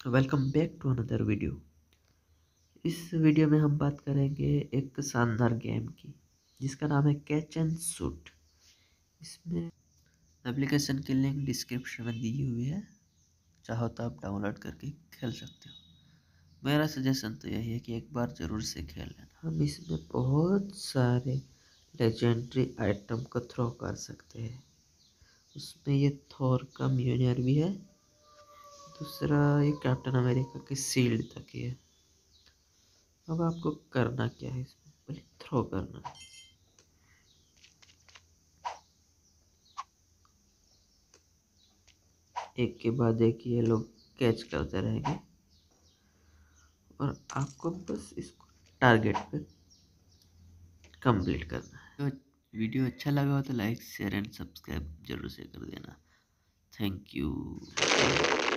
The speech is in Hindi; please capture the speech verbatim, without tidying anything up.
Welcome back to another video. इस वीडियो में हम बात करेंगे एक शानदार गेम की जिसका नाम है कैच एंड शूट। इसमें एप्लीकेशन की लिंक डिस्क्रिप्शन में दी हुई है, चाहो तो आप डाउनलोड करके खेल सकते हो। मेरा सजेशन तो यही है कि एक बार ज़रूर से खेल लेना। हम इसमें बहुत सारे लेजेंडरी आइटम को थ्रो कर सकते हैं। उसमें ये थॉर का म्यूनियर भी है, दूसरा ये कैप्टन अमेरिका की शील्ड तक ही है। अब आपको करना क्या है, इसमें पहले थ्रो करना है। एक के बाद एक ये लोग कैच करते रहेंगे और आपको बस इसको टारगेट पे कंप्लीट करना है। तो वीडियो अच्छा लगा हो तो लाइक शेयर एंड सब्सक्राइब जरूर से कर देना। Thank you.